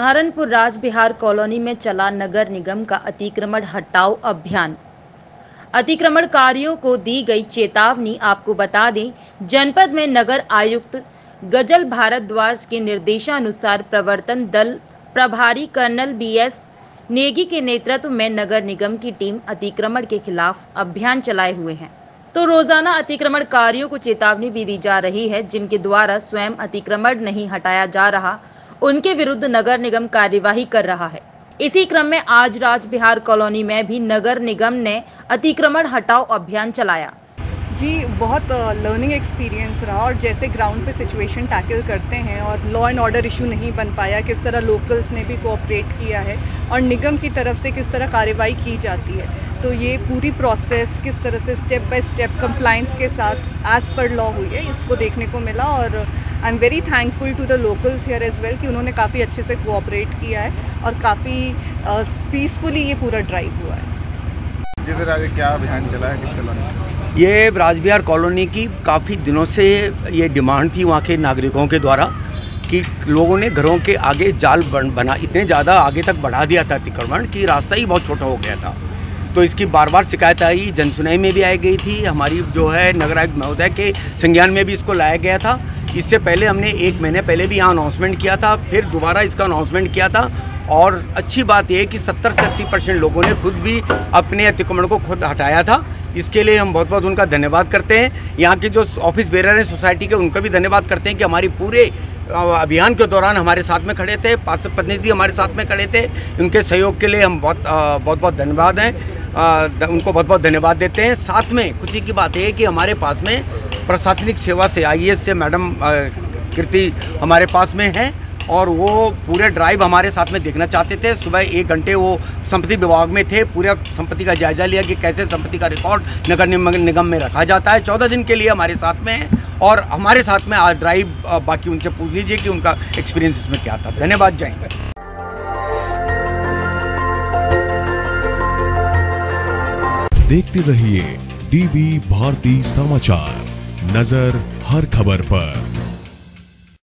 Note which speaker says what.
Speaker 1: Saharanpur राजबिहार colony में चला नगर निगम का अतिक्रमण हटाओ अभियान। अतिक्रमणकारियों को दी गई चेतावनी। आपको बता दें, जनपद में नगर आयुक्त गजल भारद्वाज के निर्देशानुसार प्रवर्तन दल प्रभारी कर्नल बीएस नेगी के नेतृत्व में नगर निगम की टीम अतिक्रमण के खिलाफ अभियान चलाए हुए हैं। तो रोजाना अतिक्रमणकारियों को चेतावनी भी दी जा रही है। जिनके द्वारा स्वयं अतिक्रमण नहीं हटाया जा रहा, उनके विरुद्ध नगर निगम कार्यवाही कर रहा है। इसी क्रम में आज राजबिहार कॉलोनी में भी नगर निगम ने अतिक्रमण हटाओ अभियान चलाया।
Speaker 2: जी, बहुत लर्निंग एक्सपीरियंस रहा और जैसे ग्राउंड पे सिचुएशन टैकल करते हैं और लॉ एंड ऑर्डर इशू नहीं बन पाया, किस तरह लोकल्स ने भी कोऑपरेट किया है और निगम की तरफ से किस तरह कार्रवाई की जाती है, तो ये पूरी प्रोसेस किस तरह से स्टेप बाय स्टेप कंप्लायंस के साथ एज पर लॉ हुई है, इसको देखने को मिला। और I am very thankful to the locals here as well कि उन्होंने काफ़ी अच्छे से कोऑपरेट किया है और काफ़ी पीसफुली ये पूरा ड्राइव हुआ है।
Speaker 3: जी सर, आगे क्या अभियान चला है, किसके लिए?
Speaker 4: ये राजबिहार कॉलोनी की काफ़ी दिनों से ये डिमांड थी वहाँ के नागरिकों के द्वारा कि लोगों ने घरों के आगे जाल बना इतने ज़्यादा आगे तक बढ़ा दिया था अतिक्रमण कि रास्ता ही बहुत छोटा हो गया था। तो इसकी बार बार शिकायत आई, जनसुनवाई में भी आई गई थी, हमारी जो है नगर आयुक्त महोदय के संज्ञान में भी इसको लाया गया था। इससे पहले हमने 1 महीने पहले भी यहाँ अनाउंसमेंट किया था, फिर दोबारा इसका अनाउंसमेंट किया था। और अच्छी बात यह है कि 70 से 80% लोगों ने खुद भी अपने अतिक्रमण को खुद हटाया था। इसके लिए हम बहुत बहुत उनका धन्यवाद करते हैं। यहाँ के जो ऑफिस बेरर हैं सोसाइटी के, उनका भी धन्यवाद करते हैं कि हमारी पूरे अभियान के दौरान हमारे साथ में खड़े थे, पार्षद प्रतिनिधि हमारे साथ में खड़े थे। उनके सहयोग के लिए हम बहुत धन्यवाद हैं, उनको बहुत बहुत धन्यवाद देते हैं। साथ में खुशी की बात है कि हमारे पास में प्रशासनिक सेवा से IAS से मैडम कीर्ति हमारे पास में हैं और वो पूरे ड्राइव हमारे साथ में देखना चाहते थे। सुबह 1 घंटे वो संपत्ति विभाग में थे, पूरा संपत्ति का जायजा लिया कि कैसे संपत्ति का रिकॉर्ड नगर निगम में रखा जाता है। 14 दिन के लिए हमारे साथ में है और हमारे साथ में आज ड्राइव बाकी उनसे पूछ लीजिए कि उनका एक्सपीरियंस इसमें क्या था। धन्यवाद, जय हिंद।
Speaker 5: देखते रहिए DB भारती समाचार, नजर हर खबर पर।